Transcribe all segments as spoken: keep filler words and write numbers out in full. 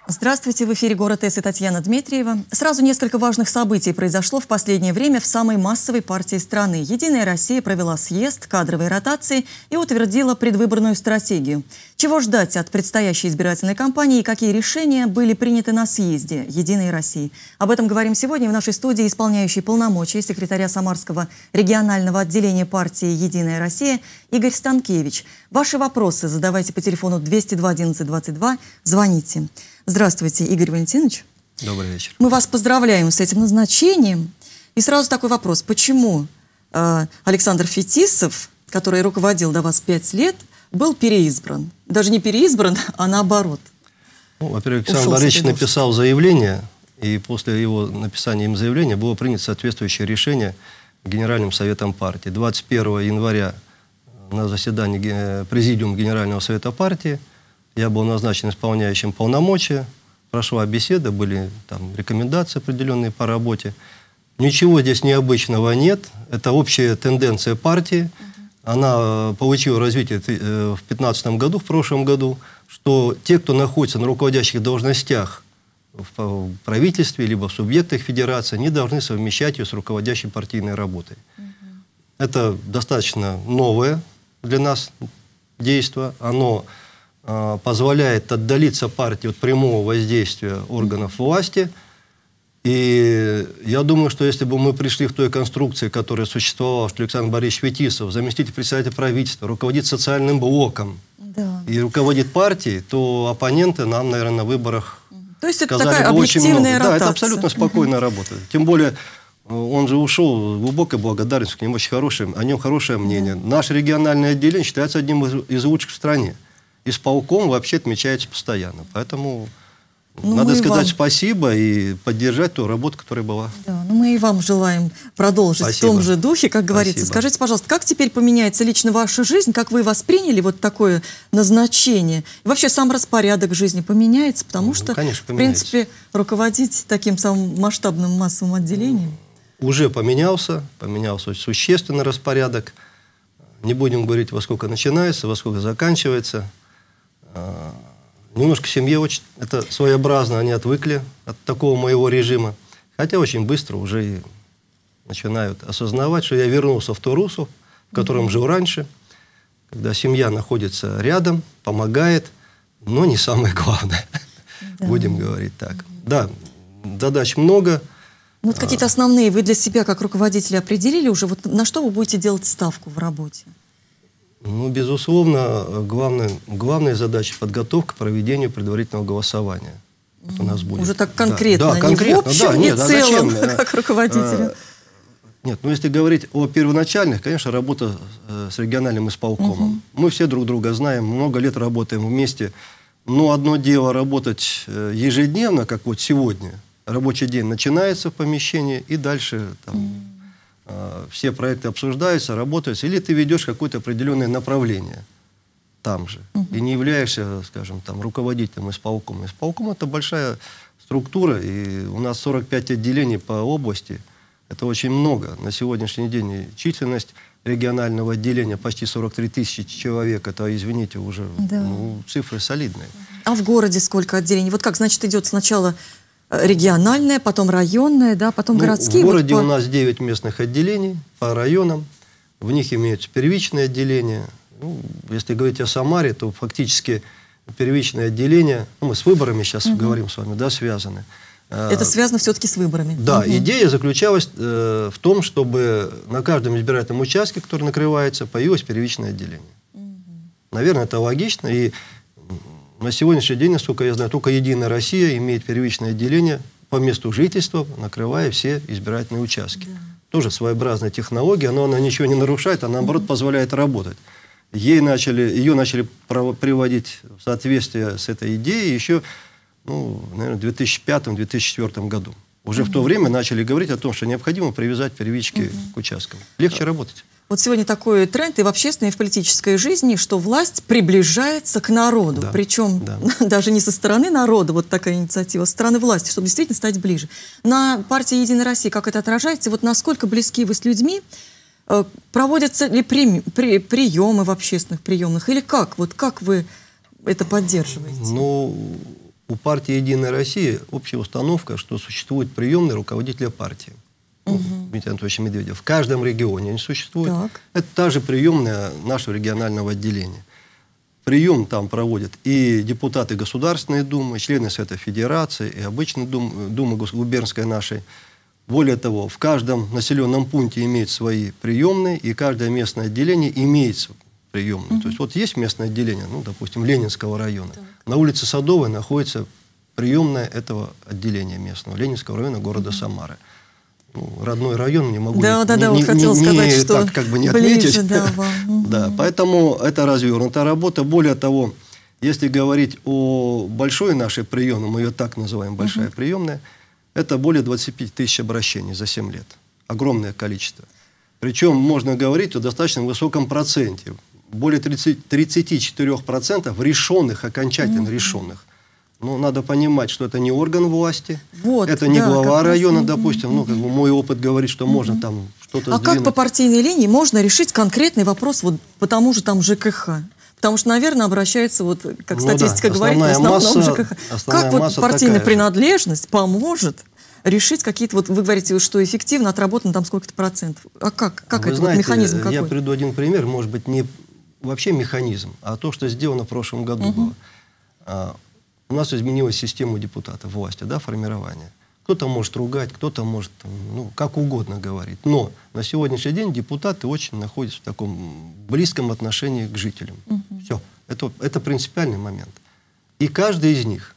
Здравствуйте, в эфире «Город С» и Татьяна Дмитриева. Сразу несколько важных событий произошло в последнее время в самой массовой партии страны. «Единая Россия» провела съезд, кадровые ротации и утвердила предвыборную стратегию. Чего ждать от предстоящей избирательной кампании и какие решения были приняты на съезде «Единой России»? Об этом говорим сегодня в нашей студии исполняющий полномочия секретаря Самарского регионального отделения партии «Единая Россия» Игорь Станкевич. Ваши вопросы задавайте по телефону двести два одиннадцать двадцать два, звоните. Здравствуйте, Игорь Валентинович. Добрый вечер. Мы вас поздравляем с этим назначением. И сразу такой вопрос. Почему э, Александр Фетисов, который руководил до вас пять лет, был переизбран? Даже не переизбран, а наоборот. Ну, во-первых, Александр Борисович написал заявление, и после его написания им заявления было принято соответствующее решение Генеральным советом партии. двадцать первого января на заседании Президиума Генерального совета партии я был назначен исполняющим полномочия, прошла беседа, были там рекомендации определенные по работе. Ничего здесь необычного нет, это общая тенденция партии. Она получила развитие в две тысячи пятнадцатом году, в прошлом году, что те, кто находится на руководящих должностях в правительстве, либо в субъектах федерации, не должны совмещать ее с руководящей партийной работой. Это достаточно новое для нас действие, оно позволяет отдалиться партии от прямого воздействия органов власти. И я думаю, что если бы мы пришли в той конструкции, которая существовала, что Александр Борисович Фетисов, заместитель председателя правительства, руководит социальным блоком, да, и руководит партией, то оппоненты нам, наверное, на выборах то есть это такая объективная ротация. Да, это абсолютно спокойная работа. Тем более, он же ушел, глубокой благодарностью к нему, очень хорошее, о нем хорошее мнение. Наше региональное отделение считается одним из, из лучших в стране. Исполком вообще отмечается постоянно. Поэтому ну, надо сказать вам спасибо и поддержать ту работу, которая была. Да, ну мы и вам желаем продолжить спасибо. В том же духе, как говорится. Спасибо. Скажите, пожалуйста, как теперь поменяется лично ваша жизнь? Как вы восприняли вот такое назначение? И вообще сам распорядок жизни поменяется? Потому ну, что, конечно, в принципе, руководить таким самым масштабным массовым отделением... Уже поменялся. Поменялся очень существенный распорядок. Не будем говорить, во сколько начинается, во сколько заканчивается. Немножко семье очень, это своеобразно, они отвыкли от такого моего режима. Хотя очень быстро уже и начинают осознавать, что я вернулся в то русло, в котором mm-hmm. жил раньше, когда семья находится рядом, помогает, но не самое главное, да. Будем говорить так. Mm-hmm. Да, задач много. Ну, вот какие-то основные вы для себя как руководителя определили уже, вот на что вы будете делать ставку в работе? Ну, безусловно, главная, главная задача – подготовка к проведению предварительного голосования. Вот у нас будет. Уже так конкретно, да, не конкретно, в общем, да, не нет, в целом, а как руководителя. А, нет, ну если говорить о первоначальных, конечно, работа с региональным исполкомом. Угу. Мы все друг друга знаем, много лет работаем вместе. Но одно дело работать ежедневно, как вот сегодня. Рабочий день начинается в помещении, и дальше там... Угу. Все проекты обсуждаются, работаются, или ты ведешь какое-то определенное направление там же, uh-huh. и не являешься, скажем, там, руководителем исполкома. Исполком – это большая структура, и у нас сорок пять отделений по области, это очень много. На сегодняшний день численность регионального отделения почти сорок три тысячи человек, это, извините, уже да. ну, цифры солидные. А в городе сколько отделений? Вот как, значит, идет сначала... региональная, потом районная, да, потом ну, городские. В городе вот по... у нас девять местных отделений по районам. В них имеются первичные отделения. Ну, если говорить о Самаре, то фактически первичные отделения, ну, мы с выборами сейчас угу. говорим с вами, да, связаны. Это связано все-таки с выборами. Да, угу. идея заключалась э, в том, чтобы на каждом избирательном участке, который накрывается, появилось первичное отделение. Угу. Наверное, это логично. И на сегодняшний день, насколько я знаю, только «Единая Россия» имеет первичное отделение по месту жительства, накрывая все избирательные участки. Да. Тоже своеобразная технология, но она ничего не нарушает, а наоборот mm-hmm. позволяет работать. Ей начали, ее начали приводить в соответствие с этой идеей еще, ну, наверное, в две тысячи пятом — две тысячи четвёртом году. Уже mm-hmm. в то время начали говорить о том, что необходимо привязать первички mm-hmm. к участкам. Легче да. работать. Вот сегодня такой тренд и в общественной, и в политической жизни, что власть приближается к народу. Да, Причем да. даже не со стороны народа, вот такая инициатива, а со стороны власти, чтобы действительно стать ближе. На партии «Единая Россия» как это отражается? Вот насколько близки вы с людьми? Проводятся ли при, при, приемы в общественных приемных? Или как? Вот как вы это поддерживаете? Ну, у партии «Единая Россия» общая установка, что существует приемный руководителя партии. Угу. Дмитрий Анатольевич Медведев. В каждом регионе они существуют. Так. Это та же приемная нашего регионального отделения. Прием там проводят и депутаты Государственной Думы, члены Совета Федерации, и обычной Думы, Думы губернской нашей. Более того, в каждом населенном пункте имеют свои приемные, и каждое местное отделение имеет приемные. Mm-hmm. То есть вот есть местное отделение, ну, допустим, Ленинского района. Так. На улице Садовой находится приемная этого отделения местного, Ленинского района города mm-hmm. Самары. Ну, родной район не могу да, не, да, да, не, вот хотел не, сказать, не, что так, как бы не ближе, отметить. Да, mm-hmm. Да, поэтому это развернутая работа. Более того, если говорить о большой нашей приемной, мы ее так называем, большая mm-hmm. приемная, это более двадцати пяти тысяч обращений за семь лет. Огромное количество. Причем можно говорить о достаточно высоком проценте. Более тридцати четырёх процентов решенных, окончательно mm-hmm. решенных. Но надо понимать, что это не орган власти, вот, это не да, глава района, раз... допустим. Mm-hmm. Ну, как бы мой опыт говорит, что mm-hmm. можно там что-то А сдвинуть. как по партийной линии можно решить конкретный вопрос вот по тому же там ЖКХ? Потому что, наверное, обращается, вот, как ну статистика да, говорит, в основном масса, ЖКХ. Как вот партийная принадлежность поможет решить какие-то, вот вы говорите, что эффективно отработано там сколько-то процентов. А как? Как вы это знаете, вот механизм какой? Я приведу один пример, может быть, не вообще механизм, а то, что сделано в прошлом году угу. было. А, у нас изменилась система депутатов власти, да, формирование. Кто-то может ругать, кто-то может, ну, как угодно говорить. Но на сегодняшний день депутаты очень находятся в таком близком отношении к жителям. Угу. Все. Это, это принципиальный момент. И каждый из них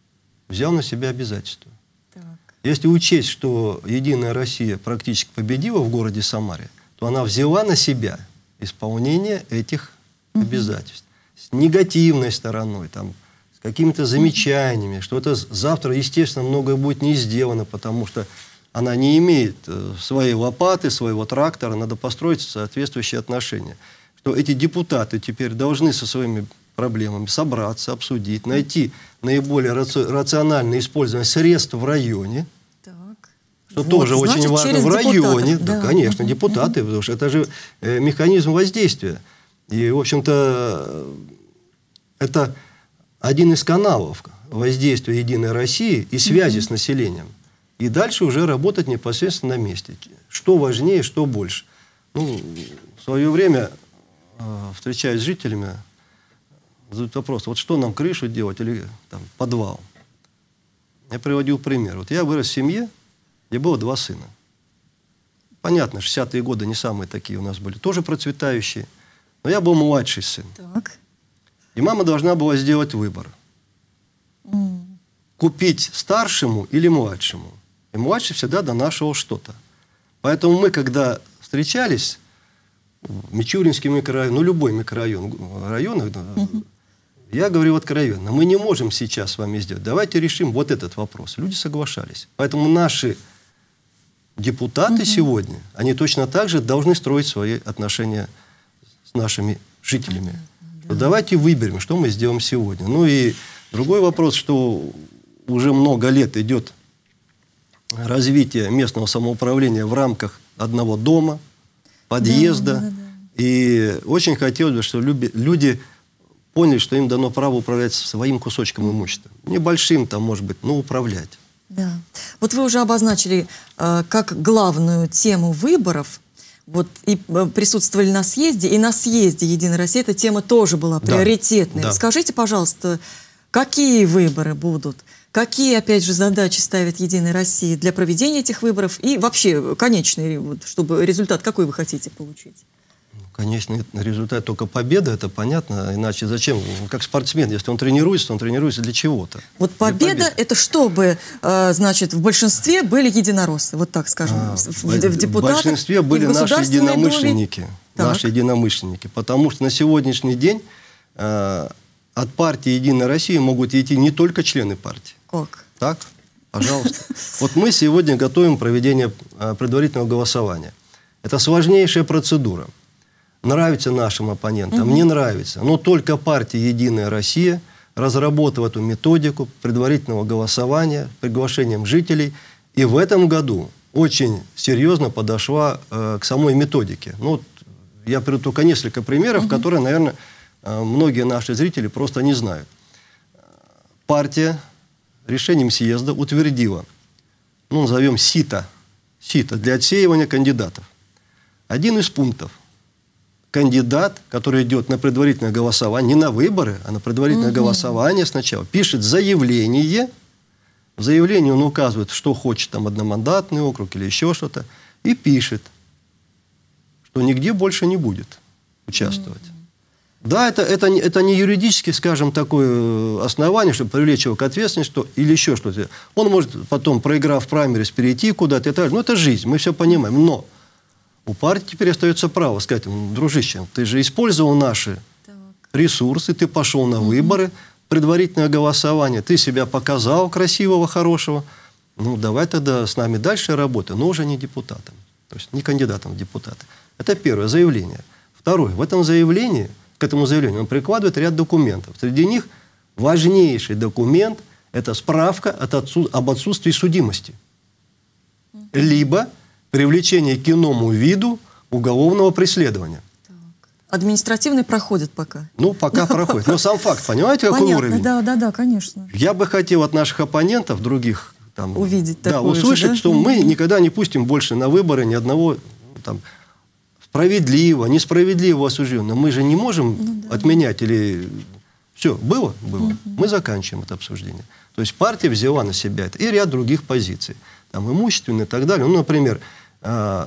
взял на себя обязательства. Так. Если учесть, что «Единая Россия» практически победила в городе Самаре, то она взяла на себя исполнение этих угу. обязательств. С негативной стороной, там, какими-то замечаниями, что это завтра, естественно, многое будет не сделано, потому что она не имеет э, своей лопаты, своего трактора, надо построить соответствующие отношения. Что эти депутаты теперь должны со своими проблемами собраться, обсудить, найти наиболее раци рациональное использование средств в районе, так. что вот, тоже значит, очень важно в районе. Да, да, конечно, uh-huh, депутаты, uh-huh. потому что это же э, механизм воздействия. И, в общем-то, это один из каналов воздействия «Единой России» и связи mm-hmm. с населением. И дальше уже работать непосредственно на месте. Что важнее, что больше. Ну, в свое время, э, встречаясь с жителями, задают вопрос, вот что нам, крышу делать или там, подвал? Я приводил пример. Вот я вырос в семье, где было два сына. Понятно, шестидесятые годы не самые такие у нас были, тоже процветающие. Но я был младший сын. Так. И мама должна была сделать выбор. Mm. Купить старшему или младшему. И младший всегда донашивал что-то. Поэтому мы, когда встречались, Мичуринский микрорайон, ну любой микрорайон, район, mm-hmm. я говорю откровенно, мы не можем сейчас с вами сделать. Давайте решим вот этот вопрос. Люди соглашались. Поэтому наши депутаты mm-hmm. сегодня, они точно так же должны строить свои отношения с нашими жителями. Mm-hmm. Давайте выберем, что мы сделаем сегодня. Ну и другой вопрос, что уже много лет идет развитие местного самоуправления в рамках одного дома, подъезда. Да, да, да. И очень хотелось бы, чтобы люди поняли, что им дано право управлять своим кусочком имущества. Небольшим там, может быть, но управлять. Да. Вот вы уже обозначили э, как главную тему выборов. Вот и присутствовали на съезде, и на съезде «Единой России» эта тема тоже была приоритетной. Да, да. Скажите, пожалуйста, какие выборы будут? Какие, опять же, задачи ставит «Единая Россия» для проведения этих выборов? И вообще, конечный, вот, чтобы результат какой вы хотите получить? Конечный результат только победа, это понятно. Иначе зачем? Как спортсмен, если он тренируется, он тренируется для чего-то. Вот победа – это чтобы, значит, в большинстве были единороссы, вот так скажем. А, в, в депутатах, в большинстве были наши единомышленники. Наши единомышленники. Потому что на сегодняшний день э, от партии «Единая Россия» могут идти не только члены партии. Как? Так? Пожалуйста. Вот мы сегодня готовим проведение предварительного голосования. Это сложнейшая процедура. Нравится нашим оппонентам, угу. не нравится. Но только партия «Единая Россия» разработала эту методику предварительного голосования с приглашением жителей. И в этом году очень серьезно подошла э, к самой методике. Ну, вот, я приведу только несколько примеров, угу. которые, наверное, э, многие наши зрители просто не знают. Партия решением съезда утвердила, ну, назовем сито, сито для отсеивания кандидатов. Один из пунктов. Кандидат, который идет на предварительное голосование, не на выборы, а на предварительное угу. голосование сначала, пишет заявление. В заявлении он указывает, что хочет, там, одномандатный округ или еще что-то, и пишет, что нигде больше не будет участвовать. Угу. Да, это, это, это не юридически, скажем, такое основание, чтобы привлечь его к ответственности что, или еще что-то. Он может потом, проиграв праймерис, перейти куда-то и так далее. Ну, это жизнь, мы все понимаем. Но у партии теперь остается право сказать: дружище, ты же использовал наши так. ресурсы, ты пошел на выборы, угу. предварительное голосование, ты себя показал красивого, хорошего. Ну, давай тогда с нами дальше работай, но уже не депутатом, то есть не кандидатом в депутаты. Это первое заявление. Второе. В этом заявлении, к этому заявлению он прикладывает ряд документов. Среди них важнейший документ – это справка от отсу- об отсутствии судимости. Угу. Либо привлечение к иному виду уголовного преследования. Так. Административный проходит пока. Ну, пока проходит. Но сам факт, понимаете, какой Понятно, уровень? Да, да, да, конечно. Я бы хотел от наших оппонентов, других, там, увидеть да, такое услышать, же, да? что мы никогда не пустим больше на выборы ни одного там, справедливого, несправедливого осужденного. Мы же не можем ну, да. отменять или... Все, было? Было. Угу. Мы заканчиваем это обсуждение. То есть партия взяла на себя это и ряд других позиций. Там, имущественные и так далее. Ну, например, на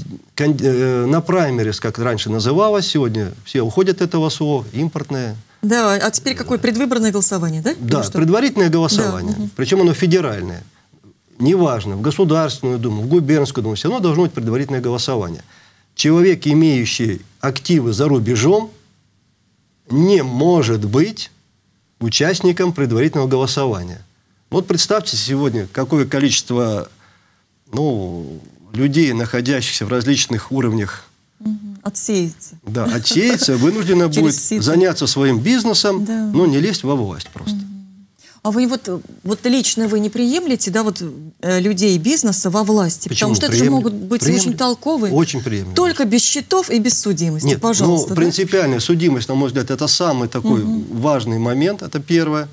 праймерис, как раньше называлось, сегодня все уходят от этого слова, импортное. Да, а теперь какое предвыборное голосование, да? Да, предварительное голосование. Да, угу. Причем оно федеральное. Неважно, в Государственную Думу, в Губернскую Думу, все равно должно быть предварительное голосование. Человек, имеющий активы за рубежом, не может быть участником предварительного голосования. Вот представьте сегодня, какое количество... ну, людей, находящихся в различных уровнях, угу. отсеется. Да, отсеется, вынуждена будет заняться своим бизнесом, да. но не лезть во власть просто. Угу. А вы вот, вот лично вы не приемлете, да, вот э, людей бизнеса во власти? Почему? Потому что Приемлем. это же могут быть Приемлем. очень толковые. Очень приемлемо. Только без счетов и без судимости, Нет, пожалуйста. Ну, да? принципиальная судимость, на мой взгляд, это самый такой угу. важный момент. Это первое.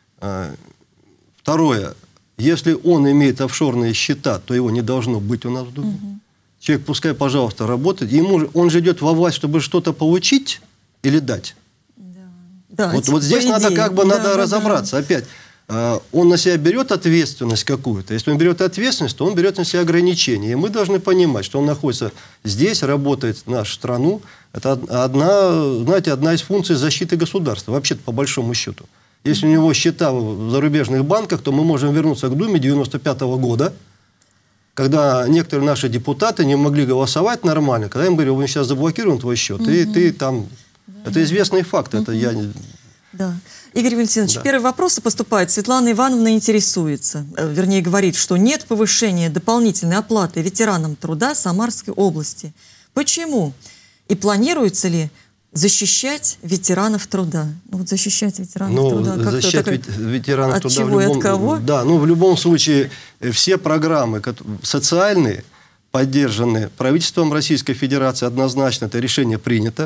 Второе. Если он имеет офшорные счета, то его не должно быть у нас в Думе. Угу. Человек, пускай, пожалуйста, работает. Ему, он же идет во власть, чтобы что-то получить или дать. Да. Да, вот, вот здесь надо идее. как бы да, надо да, разобраться. Да. Опять, э, он на себя берет ответственность какую-то. Если он берет ответственность, то он берет на себя ограничения. И мы должны понимать, что он находится здесь, работает в нашу страну. Это одна, знаете, одна из функций защиты государства. Вообще-то, по большому счету. Если у него счета в зарубежных банках, то мы можем вернуться к Думе девяносто пятого года, когда некоторые наши депутаты не могли голосовать нормально, когда им говорили: мы сейчас заблокируем твой счет, угу. и ты там... Да. Это известный факт, угу. это я... Да. Игорь Валентинович, да. первый вопрос поступает. Светлана Ивановна интересуется, вернее говорит, что нет повышения дополнительной оплаты ветеранам труда Самарской области. Почему? И планируется ли защищать ветеранов труда? Ну, вот защищать ветеранов ну, труда. Как защищать так, ветеранов от труда чего в любом, и от кого? Да, ну в любом случае все программы социальные, поддержанные правительством Российской Федерации, однозначно это решение принято.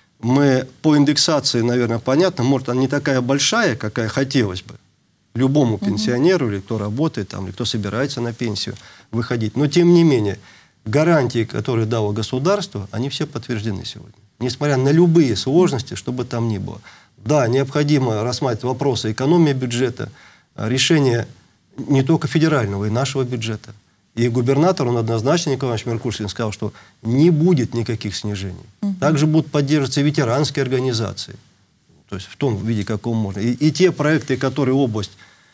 Мы по индексации, наверное, понятно, может, она не такая большая, какая хотелось бы любому пенсионеру, угу. или кто работает, там, или кто собирается на пенсию выходить. Но, тем не менее, гарантии, которые дало государство, они все подтверждены сегодня. Несмотря на любые сложности, что бы там ни было. Да, необходимо рассматривать вопросы экономии бюджета, решения не только федерального, и нашего бюджета. И губернатор, он однозначно, Николай Иванович Меркушин, сказал, что не будет никаких снижений. Угу. Также будут поддерживаться ветеранские организации. То есть в том виде, каком можно. И, и те проекты, которые область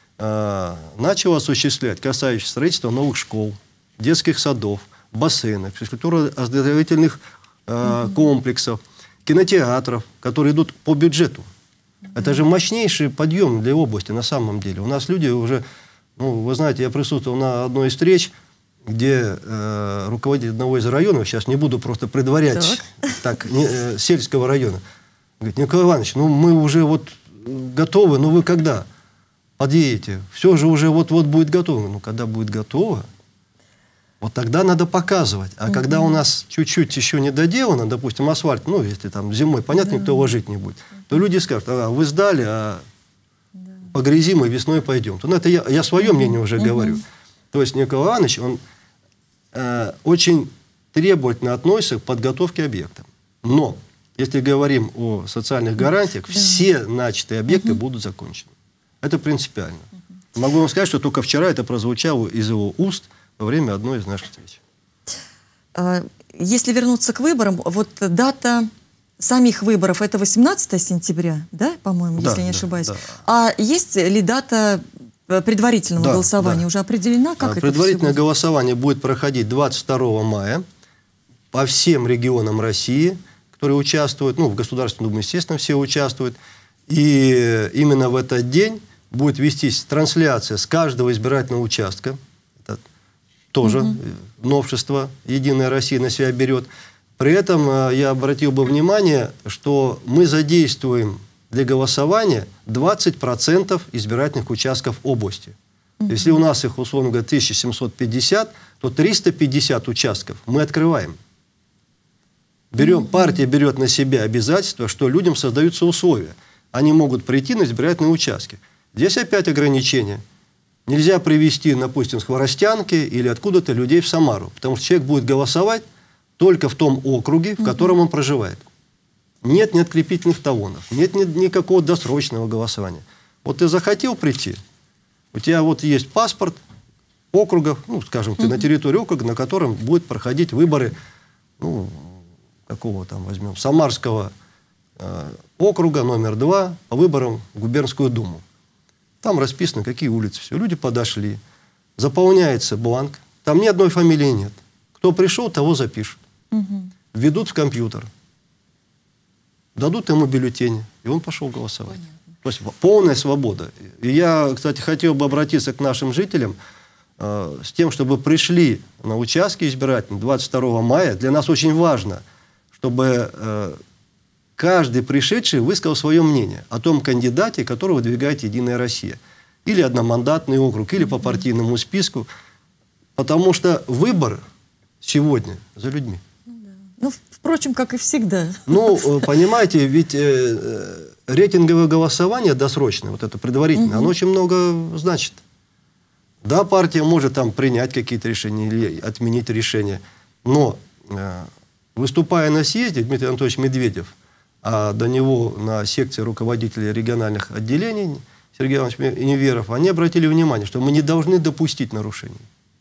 э, начала осуществлять, касающиеся строительства новых школ, детских садов, бассейнов, физкультурно-оздоровительных э, угу. комплексов, кинотеатров, которые идут по бюджету. Угу. Это же мощнейший подъем для области на самом деле. У нас люди уже, ну, вы знаете, я присутствовал на одной из встреч, где э, руководитель одного из районов, сейчас не буду просто предварять, так, так не, э, сельского района, говорит: Николай Иванович, ну мы уже вот готовы, но вы когда подъедете? Все же уже вот-вот будет готово. Ну, когда будет готово, вот тогда надо показывать. А угу. когда у нас чуть-чуть еще не доделано, допустим, асфальт, ну, если там зимой, понятно, да. никто его жить не будет, то люди скажут: а вы сдали, а да. по грязи мы весной пойдем. Ну, это я, я свое мнение уже угу. говорю. То есть Николай Иванович, он э, очень требовательно относится к подготовке объекта. Но, если говорим о социальных гарантиях, да. все начатые объекты угу. будут закончены. Это принципиально. Угу. Могу вам сказать, что только вчера это прозвучало из его уст во время одной из наших встреч. Если вернуться к выборам, вот дата самих выборов это восемнадцатое сентября, да, по-моему, да, если не да, ошибаюсь. Да. А есть ли дата предварительного да, голосования да. уже определена? Как Предварительное это голосование будет проходить двадцать второго мая по всем регионам России, которые участвуют, ну, в Государственной Думе, естественно, все участвуют. И именно в этот день будет вестись трансляция с каждого избирательного участка. Это тоже угу. новшество «Единая Россия» на себя берет. При этом я обратил бы внимание, что мы задействуем для голосования двадцать процентов избирательных участков области. Mm-hmm. Если у нас их, условно говоря, тысяча семьсот пятьдесят, то триста пятьдесят участков мы открываем. Берем, mm-hmm. Партия берет на себя обязательство, что людям создаются условия. Они могут прийти на избирательные участки. Здесь опять ограничения. Нельзя привезти, допустим, с Хворостянки или откуда-то людей в Самару, потому что человек будет голосовать только в том округе, в котором он проживает. Нет неоткрепительных талонов, нет ни, никакого досрочного голосования. Вот ты захотел прийти, у тебя вот есть паспорт округа, ну, скажем, ты на территории округа, на котором будут проходить выборы, ну, какого там возьмем, Самарского э, округа номер два по выборам в губернскую думу. Там расписано, какие улицы, все. Люди подошли, заполняется бланк, там ни одной фамилии нет. Кто пришел, того запишут. Угу. Введут в компьютер. Дадут ему бюллетень, и он пошел голосовать. Понятно. То есть полная свобода. И я, кстати, хотел бы обратиться к нашим жителям э, с тем, чтобы пришли на участки избирательные двадцать второго мая. Для нас очень важно, чтобы э, каждый пришедший высказал свое мнение о том кандидате, которого выдвигает «Единая Россия». Или одномандатный округ, или по партийному списку. Потому что выбор сегодня за людьми. Ну, впрочем, как и всегда. Ну, понимаете, ведь э, рейтинговое голосование досрочное, вот это предварительное, угу. оно очень много значит. Да, партия может там принять какие-то решения или отменить решения, но э, выступая на съезде, Дмитрий Анатольевич Медведев, а до него на секции руководителей региональных отделений Сергей Иванович Неверов, они обратили внимание, что мы не должны допустить нарушений.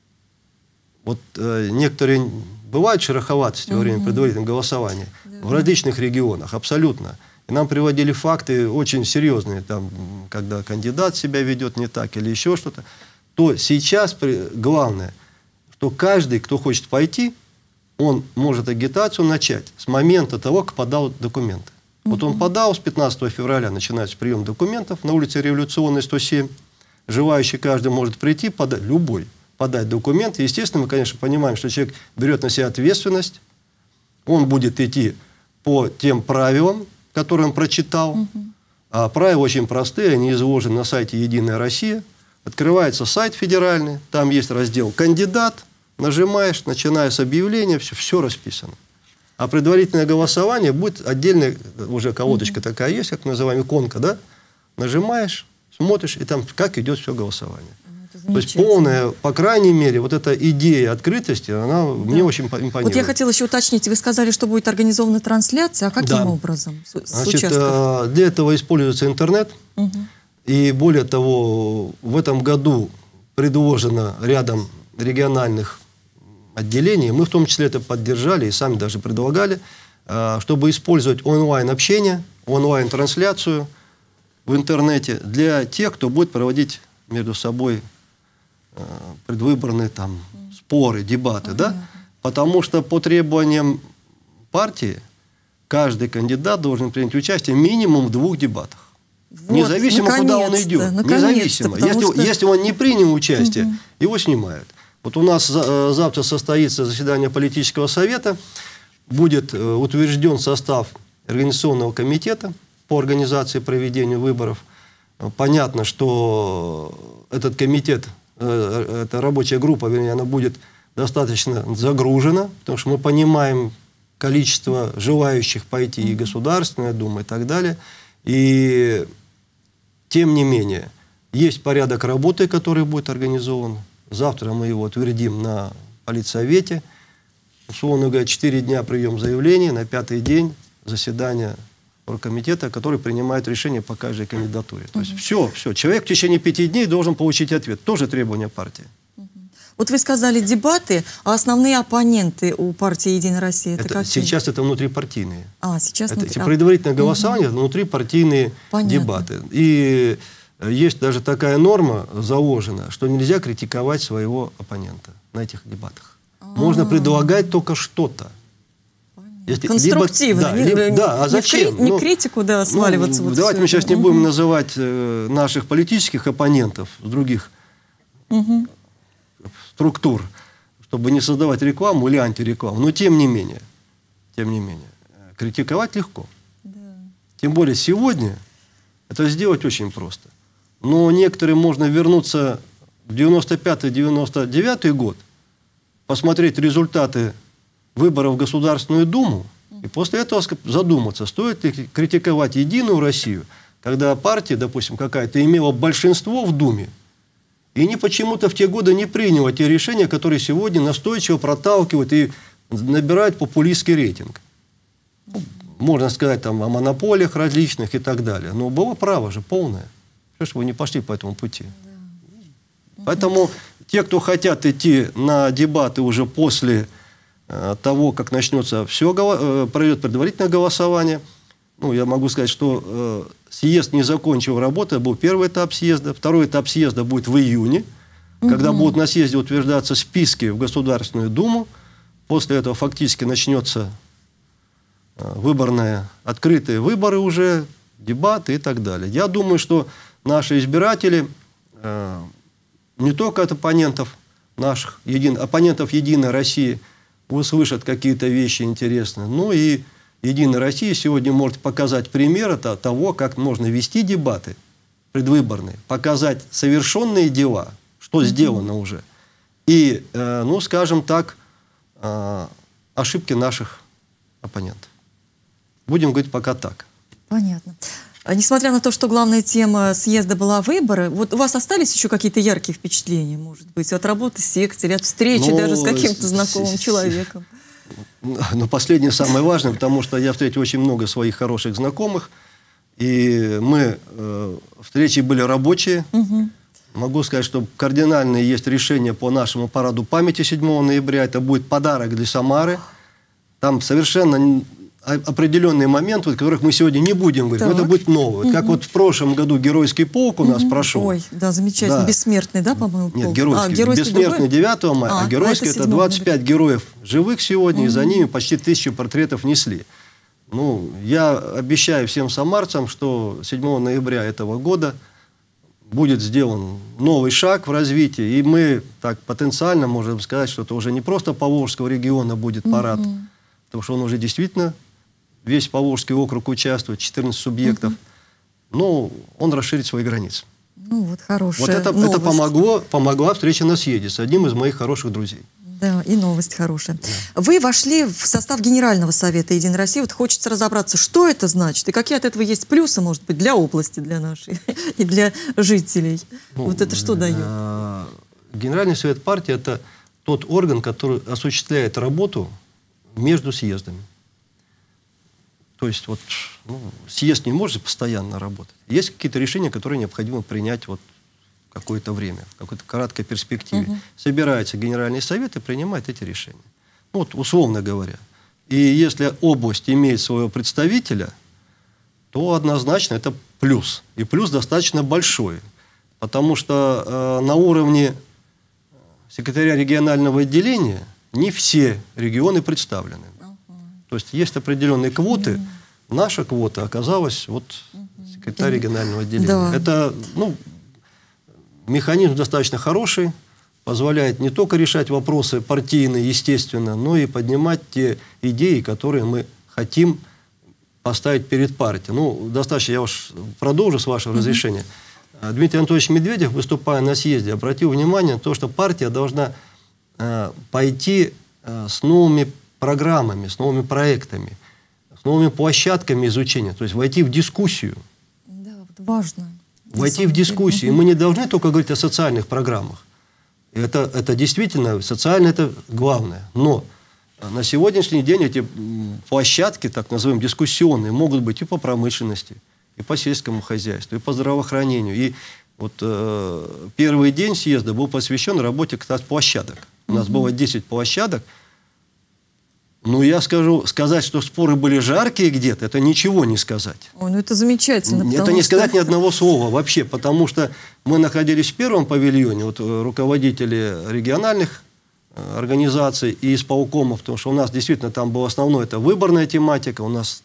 Вот э, некоторые... Бывают шероховатости во время предварительного голосования да. в различных регионах, абсолютно. И нам приводили факты очень серьезные, там, когда кандидат себя ведет не так или еще что-то. То сейчас главное, что каждый, кто хочет пойти, он может агитацию начать с момента того, как подал документы. Uh-huh. Вот он подал, с пятнадцатого февраля начинается прием документов на улице Революционной, сто семь. Желающий каждый может прийти, подать, любой. подать документы. Естественно, мы, конечно, понимаем, что человек берет на себя ответственность, он будет идти по тем правилам, которые он прочитал. Угу. А правила очень простые, они изложены на сайте «Единая Россия». Открывается сайт федеральный, там есть раздел «Кандидат», нажимаешь, начиная с объявления, все, все расписано. А предварительное голосование будет отдельная, уже колодочка угу. такая есть, как называемая иконка, да? Нажимаешь, смотришь, и там как идет все голосование. То есть полная, по крайней мере, вот эта идея открытости, она да. мне очень импонирует. Вот я хотела еще уточнить, вы сказали, что будет организована трансляция, а каким да. образом? С, Значит, с для этого используется интернет. Угу. И более того, в этом году предложено рядом региональных отделений, мы в том числе это поддержали и сами даже предлагали, чтобы использовать онлайн-общение, онлайн-трансляцию в интернете для тех, кто будет проводить между собой предвыборные там споры, дебаты, mm-hmm. да? Потому что по требованиям партии каждый кандидат должен принять участие минимум в двух дебатах. Вот, независимо, куда он идет. Независимо. Если, что... если он не принял участие, mm-hmm. его снимают. Вот у нас завтра состоится заседание политического совета, будет утвержден состав организационного комитета по организации и проведению выборов. Понятно, что этот комитет, эта рабочая группа, вернее, она будет достаточно загружена, потому что мы понимаем количество желающих пойти и Государственная Дума и так далее. И тем не менее, Есть порядок работы, который будет организован. Завтра мы его утвердим на политсовете. Условно говоря, четыре дня прием заявлений, на пятый день заседание оргкомитета, который принимает решение по каждой кандидатуре. То есть все, все. Человек в течение пяти дней должен получить ответ. Тоже требование партии. Вот вы сказали дебаты, а основные оппоненты у партии «Единая Россия» это, это какие? Сейчас это внутрипартийные. А, сейчас это, внутри... Эти предварительные голосования, угу. внутрипартийные Понятно. Дебаты. И есть даже такая норма заложена, что нельзя критиковать своего оппонента на этих дебатах. А -а -а. Можно предлагать только что-то. Если, конструктивно. Либо, да, либо, не, да, а зачем? Не, не ну, критику, да, сваливаться. Ну, вот давайте мы сейчас не угу. будем называть э, наших политических оппонентов с других угу. структур, чтобы не создавать рекламу или антирекламу. Но тем не менее, тем не менее, критиковать легко. Да. Тем более сегодня это сделать очень просто. Но некоторым можно вернуться в девяносто пятый — девяносто девятый год, посмотреть результаты выборов в Государственную Думу, и после этого задуматься, стоит ли критиковать «Единую Россию», когда партия, допустим, какая-то имела большинство в Думе, и не почему-то в те годы не приняла те решения, которые сегодня настойчиво проталкивают и набирают популистский рейтинг. Можно сказать там о монополиях различных и так далее. Но было право же полное. Что ж вы не пошли по этому пути? Да. Поэтому те, кто хотят идти на дебаты уже после того, как начнется все, пройдет предварительное голосование. Ну, я могу сказать, что э, съезд не закончил работу, был первый этап съезда. Второй этап съезда будет в июне, угу. когда будут на съезде утверждаться списки в Государственную Думу. После этого фактически начнется э, выборные, открытые выборы уже, дебаты и так далее. Я думаю, что наши избиратели, э, не только от оппонентов наших, един, оппонентов «Единой России», услышат какие-то вещи интересные. Ну и «Единая Россия» сегодня может показать пример того, как можно вести дебаты предвыборные, показать совершенные дела, что mm-hmm. сделано уже, и, э, ну, скажем так, э, ошибки наших оппонентов. Будем говорить пока так. Понятно. Несмотря на то, что главная тема съезда была выборы, вот у вас остались еще какие-то яркие впечатления, может быть, от работы секции, или от встречи ну, даже с каким-то знакомым человеком? Ну, последнее самое важное, потому что я встретил очень много своих хороших знакомых, и мы, э, встречи были рабочие. Угу. Могу сказать, что кардинальные есть решения по нашему параду памяти седьмого ноября. Это будет подарок для Самары. Там совершенно определенные моменты, о которых мы сегодня не будем говорить, но это будет новое. Угу. Как вот в прошлом году геройский полк у нас угу. прошел. Ой, да, замечательно. Да. Бессмертный, да, по-моему, полк? Нет, геройский. А, геройский Бессмертный девятого мая, а, а геройский а это двадцать пять героев живых сегодня, угу. и за ними почти тысячу портретов несли. Ну, я обещаю всем самарцам, что седьмого ноября этого года будет сделан новый шаг в развитии, и мы так потенциально можем сказать, что это уже не просто Поволжского региона будет парад, угу. потому что он уже действительно весь Поволжский округ участвует, четырнадцать субъектов. Угу. Но он расширит свои границы. Ну, вот хорошая Вот это, это помогло, помогла встреча на съезде с одним из моих хороших друзей. Да, и новость хорошая. Да. Вы вошли в состав Генерального совета «Единой России». Вот хочется разобраться, что это значит, и какие от этого есть плюсы, может быть, для области, для нашей, и для жителей. Ну, вот это что дает? Генеральный совет партии – это тот орган, который осуществляет работу между съездами. То есть вот, ну, съезд не может постоянно работать. Есть какие-то решения, которые необходимо принять вот какое-то время, в какой-то краткой перспективе. Угу. Собирается Генеральный совет и принимает эти решения. Ну, вот, условно говоря. И если область имеет своего представителя, то однозначно это плюс. И плюс достаточно большой. Потому что э, на уровне секретаря регионального отделения не все регионы представлены. То есть есть определенные квоты. Mm-hmm. Наша квота оказалась вот mm-hmm. секретарь регионального отделения. Да. Это, ну, механизм достаточно хороший, позволяет не только решать вопросы партийные, естественно, но и поднимать те идеи, которые мы хотим поставить перед партией. Ну, достаточно, я уж продолжу с вашего mm-hmm. разрешения. Дмитрий Анатольевич Медведев, выступая на съезде, обратил внимание на то, что партия должна э, пойти э, с новыми программами, с новыми проектами, с новыми площадками изучения, то есть войти в дискуссию. Да, вот важно. войти в дискуссию. И мы не должны только говорить о социальных программах. Это, это действительно, социально это главное. Но на сегодняшний день эти площадки, так называемые, дискуссионные, могут быть и по промышленности, и по сельскому хозяйству, и по здравоохранению. И вот э, первый день съезда был посвящен работе как раз площадок. У нас было десять площадок. Ну, я скажу, сказать, что споры были жаркие где-то, это ничего не сказать. Ой, ну это замечательно. Это не сказать ни одного слова вообще, потому что мы находились в первом павильоне, вот руководители региональных организаций и исполкомов, потому что у нас действительно там было основное, это выборная тематика, у нас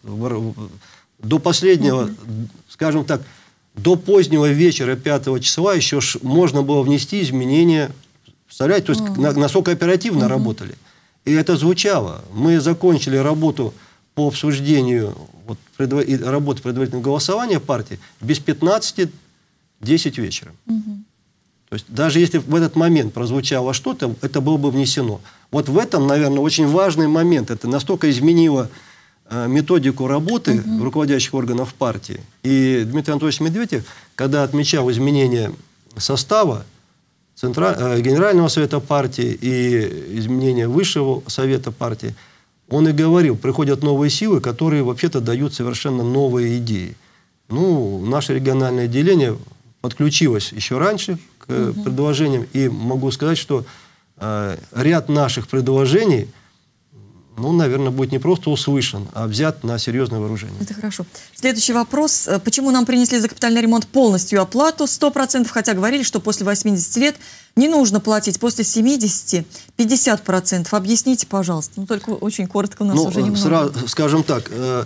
до последнего, mm-hmm. скажем так, до позднего вечера пятого числа еще можно было внести изменения, представляете, то есть mm-hmm. насколько оперативно mm-hmm. работали. И это звучало. Мы закончили работу по обсуждению вот, предво... работы предварительного голосования партии без пятнадцати десять вечера. Угу. То есть даже если в этот момент прозвучало что-то, это было бы внесено. Вот в этом, наверное, очень важный момент. Это настолько изменило э, методику работы угу. руководящих органов партии. И Дмитрий Анатольевич Медведев, когда отмечал изменение состава Центра... Генерального совета партии и изменения Высшего совета партии, он и говорил, приходят новые силы, которые вообще-то дают совершенно новые идеи. Ну, наше региональное отделение подключилось еще раньше к угу. предложениям, и могу сказать, что э, ряд наших предложений, ну, наверное, будет не просто услышан, а взят на серьезное вооружение. Это хорошо. Следующий вопрос. Почему нам принесли за капитальный ремонт полностью оплату сто процентов, хотя говорили, что после восьмидесяти лет не нужно платить, после семидесяти пятьдесят процентов. Объясните, пожалуйста. Ну, только очень коротко, у нас ну, уже немного. Сразу, скажем так, э,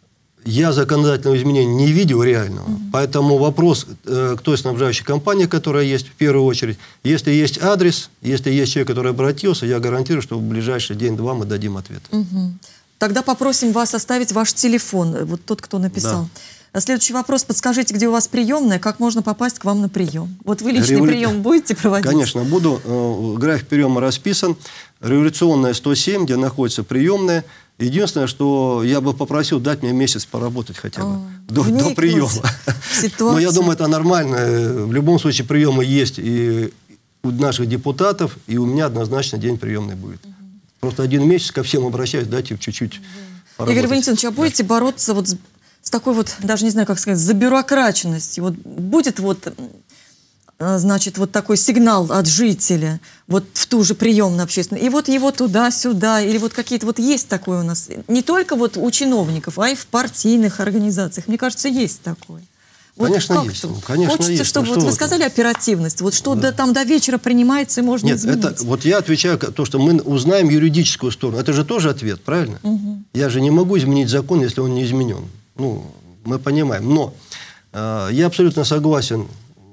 я законодательного изменения не видел реального, угу. поэтому вопрос э, к той снабжающей компании, которая есть, в первую очередь, если есть адрес, если есть человек, который обратился, я гарантирую, что в ближайший день-два мы дадим ответ. Угу. Тогда попросим вас оставить ваш телефон, вот тот, кто написал. Да. Следующий вопрос. Подскажите, где у вас приемная, как можно попасть к вам на прием? Вот вы личный Револю... прием будете проводить? Конечно, буду. График приема расписан. Революционная сто семь, где находится приемная. Единственное, что я бы попросил дать мне месяц поработать хотя бы, а, до, до приема. Но я думаю, это нормально. В любом случае приемы есть и у наших депутатов, и у меня однозначно день приемный будет. Угу. Просто один месяц ко всем обращаюсь, дайте чуть-чуть угу. поработать. Игорь Валентинович, а будете да. бороться вот с, с такой вот, даже не знаю, как сказать, забюрократичностью? Вот будет вот... значит, вот такой сигнал от жителя, вот в ту же приемную общественную, и вот его туда-сюда, или вот какие-то, вот есть такое у нас, не только вот у чиновников, а и в партийных организациях, мне кажется, есть такое. Вот конечно, есть. Ну, конечно, Хочется, есть. чтобы, ну, вот вы сказали, оперативность, вот что да. до, там до вечера принимается и можно Нет, изменить. это, вот я отвечаю, то, что мы узнаем юридическую сторону, это же тоже ответ, правильно? Угу. Я же не могу изменить закон, если он не изменен. Ну, мы понимаем. Но э, я абсолютно согласен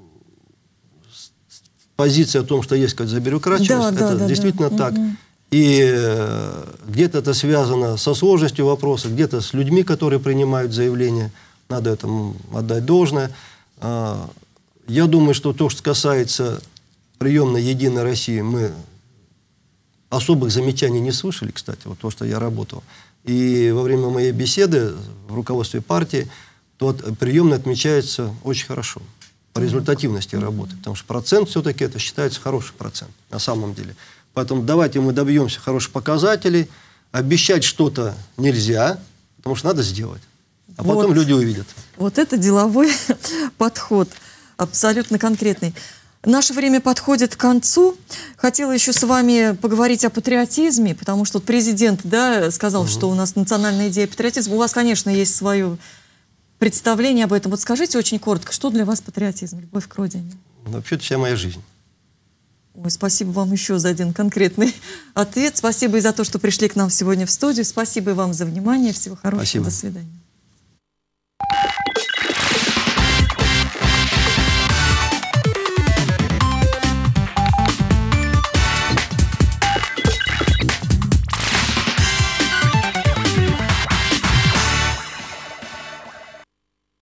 позиция о том, что есть какая-то забюрократиченность, да, это да, действительно да. так. Угу. И э, где-то это связано со сложностью вопроса, где-то с людьми, которые принимают заявления. Надо этому отдать должное. Э, я думаю, что то, что касается приемной «Единой России», мы особых замечаний не слышали, кстати, вот то, что я работал. И во время моей беседы в руководстве партии, то приемная отмечается очень хорошо. По результативности работы. Потому что процент все-таки это считается хороший процент на самом деле. Поэтому давайте мы добьемся хороших показателей. Обещать что-то нельзя, потому что надо сделать. А вот, потом люди увидят. Вот это деловой подход. Абсолютно конкретный. Наше время подходит к концу. Хотела еще с вами поговорить о патриотизме, потому что президент, да, сказал, угу. что у нас национальная идея патриотизма. У вас, конечно, есть свое представление об этом. Вот скажите очень коротко, что для вас патриотизм, любовь к родине? Вообще-то вся моя жизнь. Ой, спасибо вам еще за один конкретный ответ. Спасибо и за то, что пришли к нам сегодня в студию. Спасибо и вам за внимание. Всего хорошего. Спасибо. До свидания.